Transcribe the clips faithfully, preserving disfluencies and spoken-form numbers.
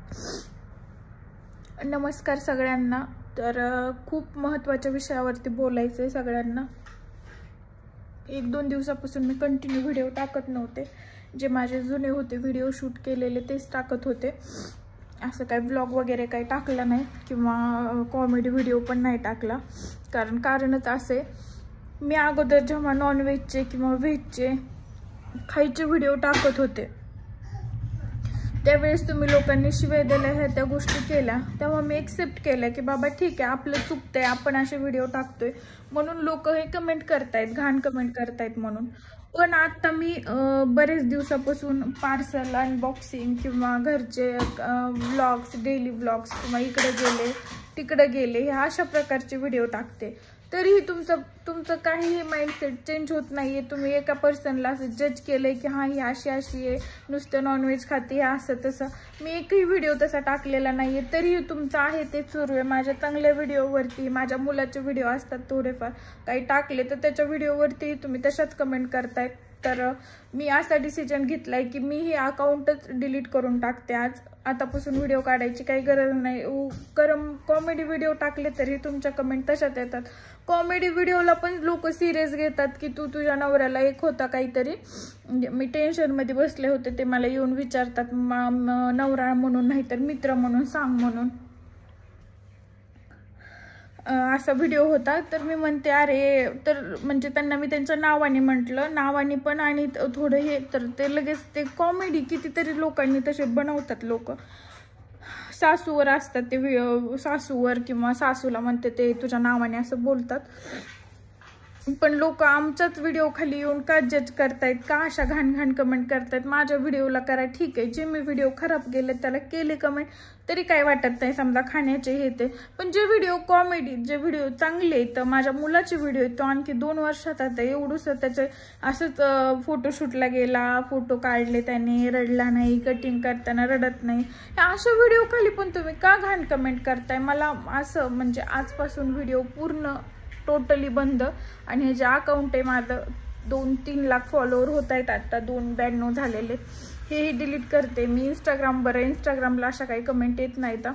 नमस्कार सगळ्यांना। तर खूप महत्त्वाच्या विषयावरती बोलायचं आहे सगळ्यांना। एक दोन दिवसापासून मी कंटिन्यू व्हिडिओ टाकत नव्हते, जे माझे जुने होते व्हिडिओ शूट केलेले तेच टाकत होते। असं काही ब्लॉग वगैरे काही टाकला नाही किंवा कॉमेडी व्हिडिओ पण नाही टाकला, कारण कारणच असे, मी अगोदर जेव्हा नॉनव्हेजचे किंवा व्हेजचे खायचे व्हिडिओ टाकत होते त्यावेळेस तुम्ही लोकांनी शिवाय दिल्या ह्या त्या गोष्टी केल्या, तेव्हा मी एक्सेप्ट केलं की बाबा ठीक आहे, आपलं चुकतंय, आपण असे व्हिडिओ टाकतोय म्हणून लोक हे कमेंट करतायत, घाण कमेंट करतायत म्हणून। पण आता मी बरेच दिवसापासून पार्सल अनबॉक्सिंग किंवा घरचे व्लॉग्स, डेली व्लॉग्स किंवा इकडे गेले तिकडे गेले ह्या अशा प्रकारचे व्हिडिओ टाकते। तरीही तुमचं तुमचं काहीही माइंडसेट चेंज होत नाहीये। तुम्ही एका पर्सनला असं जज केलंय की हां ही अशी अशी आहे, नुसतं नॉनव्हेज खाते, असं तसं। मी एकही व्हिडिओ तसा टाकलेला नाहीये, तरीही तुमचं आहे ते सुरू आहे। माझ्या चांगल्या व्हिडिओवरती, माझ्या मुलाचे व्हिडिओ असतात थोडेफार काही टाकले तर त्याच्या व्हिडिओवरती तुम्ही तशाच कमेंट करतायत। तर मी असा डिसिजन घेतलाय की मी हे अकाउंटच डिलीट करून टाकते। आज आतापासून व्हिडिओ काढायची काही गरज नाही। करम कॉमेडी व्हिडिओ टाकले तरी तुमच्या कमेंट तशाच येतात। कॉमेडी व्हिडिओला पण लोक सिरियस घेतात की तू तुझ्या नवऱ्याला एक होता काहीतरी, मी टेन्शनमध्ये बसले होते ते मला येऊन विचारतात नवरा म्हणून नाही तर मित्र म्हणून सांग म्हणून, असा व्हिडिओ होता। तर मी म्हणते अरे, तर म्हणजे त्यांना मी त्यांच्या नावाने म्हटलं, नावाने पण आणि थोडं हे, तर ते लगेच ते कॉमेडी कितीतरी लोकांनी तसे बनवतात लोक। सासूवर असतात ते, सासूवर किंवा सासूला म्हणते ते तुझ्या नावाने असं बोलतात। पण लोक आमच्याच व्हिडिओ खाली येऊन का जज करतायत, का अशा घाण घाण कमेंट करतायत। माझ्या व्हिडिओला करा ठीक आहे, जे मी व्हिडिओ खराब केले त्याला केले कमेंट तरी काय वाटत नाही, समजा खाण्याचे हे ते। पण जे व्हिडिओ कॉमेडी, जे व्हिडिओ चांगले, तर माझ्या मुलाचे व्हिडिओ तो आणखी दोन वर्षात आता एवढंच त्याचे असंच फोटोशूटला गेला, फोटो काढले त्याने, रडला नाही, कटिंग करताना रडत नाही, अशा व्हिडिओ खाली पण तुम्ही का घाण कमेंट करताय। मला असं म्हणजे आजपासून व्हिडिओ पूर्ण टोटली बंद। आणि हे जे अकाउंट आहे माझं, दोन तीन लाख फॉलोअर होत आहेत आता, दोन ब्याण्णव झालेले, हेही डिलीट करते मी। इंस्टाग्राम बरं, इंस्टाग्रामला अशा काही कमेंट येत नाहीत।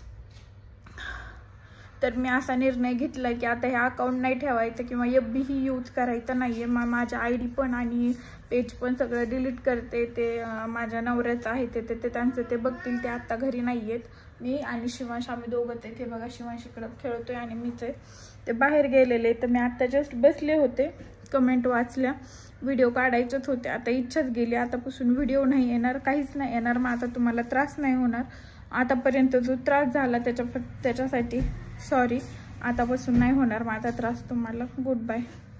तर मी असा निर्णय घेतलाय की आता हे अकाउंट नाही ठेवायचं किंवा एफ बी ही यूज करायचं नाहीये। माझ्या आय डी पण आणि पेज पण सगळं डिलीट करते। ते माझ्या नवऱ्याचं आहे ते ते त्यांचं ते बघतील, ते आता घरी नाही आहेत। मी आणि शिवांश आम्ही दोघंच आहे, ते बघा शिवांश इकडं खेळतोय आणि मीच आहे, ते बाहेर गेलेले। तर मी आता जस्ट बसले होते, कमेंट वाचल्या, व्हिडिओ काढायचेच होते, आता इच्छाच गेली। आतापासून व्हिडिओ नाही येणार, काहीच नाही येणार। मग आता तुम्हाला त्रास नाही होणार, आतापर्यंत जो त्रास झाला त्याच्या त्याच्यासाठी सॉरी, आतापासून नाही होणार माझा त्रास तुम्हाला। Good bye.